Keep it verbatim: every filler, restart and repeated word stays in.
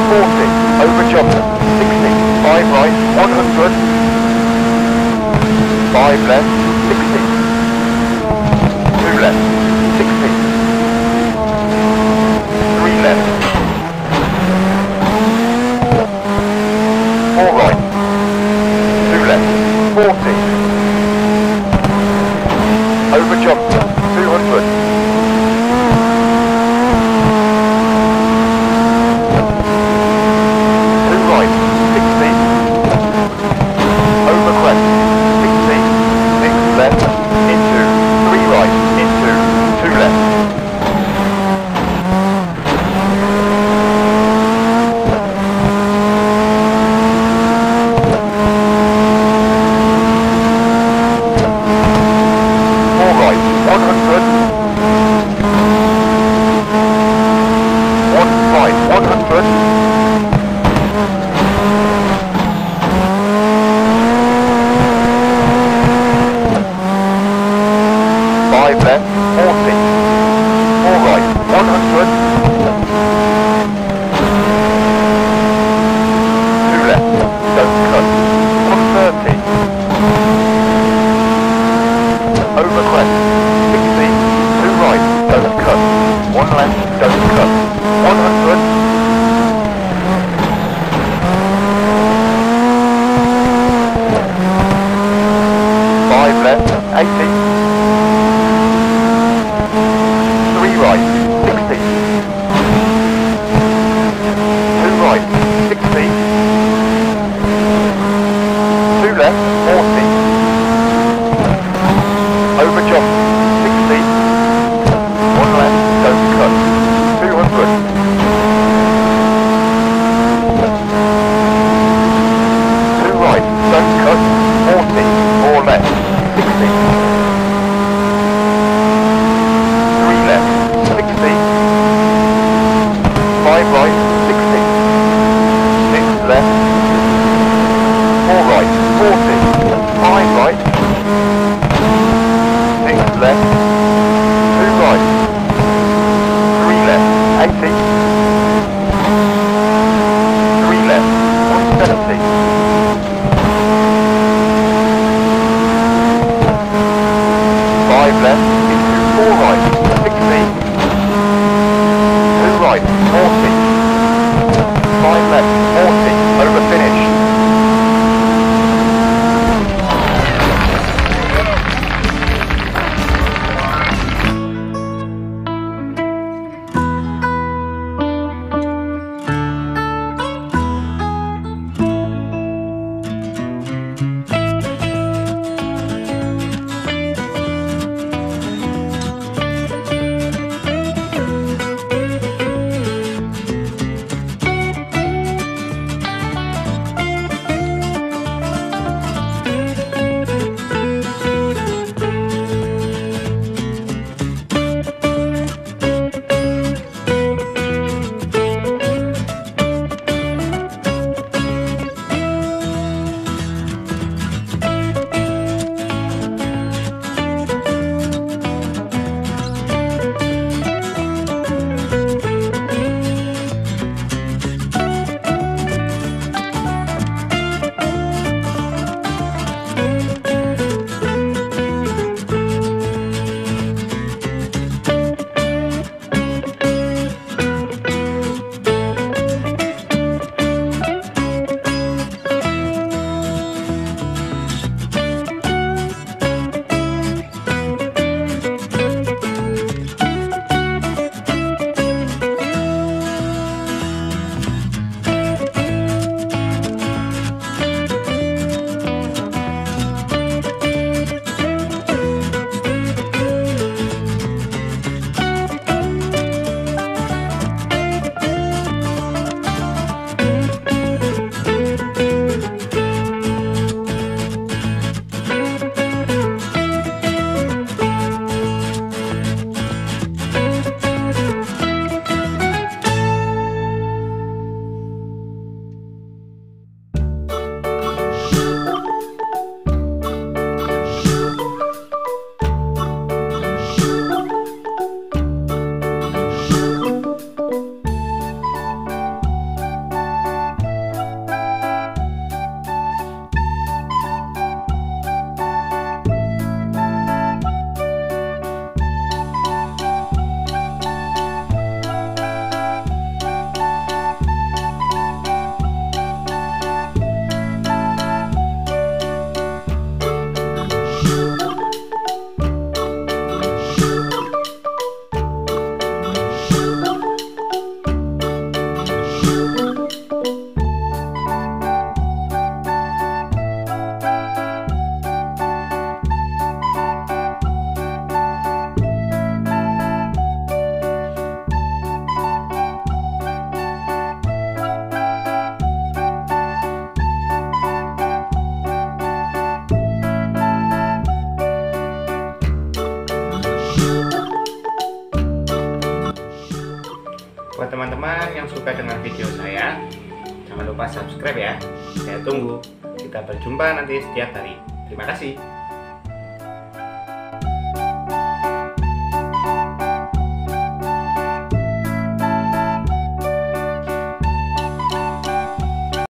forty, over Johnson, sixty, five right, one hundred, five left, sixty, two left, sixty, three left, four right, two left, forty, over Johnson, two hundred, two right, sixty, over crest, sixty, six left, into, three right, into, two left. Four right, one hundred, one right, one hundred, five left, forty, four right, one hundred, two left, don't cut, one thirty, over crest, sixty, two right, don't cut, one left, don't cut, one hundred, yang suka dengan video saya, jangan lupa subscribe ya. Saya tunggu. Kita berjumpa nanti setiap hari. Terima kasih.